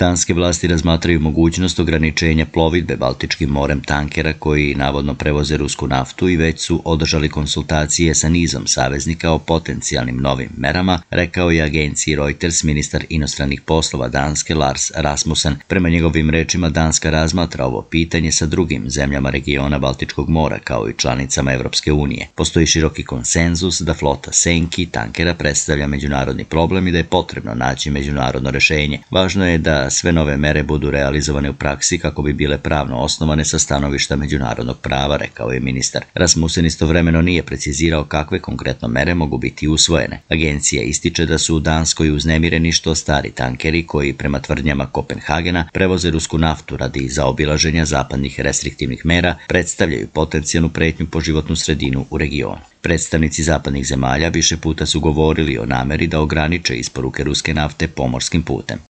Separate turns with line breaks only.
Danske vlasti razmatraju mogućnost ograničenja plovidbe Baltičkim morem tankera koji navodno prevoze rusku naftu i već su održali konsultacije sa nizom saveznika o potencijalnim novim merama, rekao je agenciji Reuters ministar inostranih poslova Danske Lars Rasmussen. Prema njegovim rečima, Danska razmatra ovo pitanje sa drugim zemljama regiona Baltičkog mora kao i članicama Evropske unije. Postoji široki konsenzus da flota senki tankera predstavlja međunarodni problem i da je potrebno naći međunarodno rešenje. Važno je da sve nove mere budu realizovane u praksi kako bi bile pravno osnovane sa stanovišta međunarodnog prava, rekao je ministar. Rasmussen istovremeno nije precizirao kakve konkretno mere mogu biti usvojene. Agencija ističe da su u Danskoj uznemireni što stari tankeri koji prema tvrdnjama Kopenhagena prevoze rusku naftu radi zaobilaženja zapadnih restriktivnih mera predstavljaju potencijalnu pretnju po životnu sredinu u regionu. Predstavnici zapadnih zemalja više puta su govorili o nameri da ograniče isporuke ruske nafte pomorskim putem.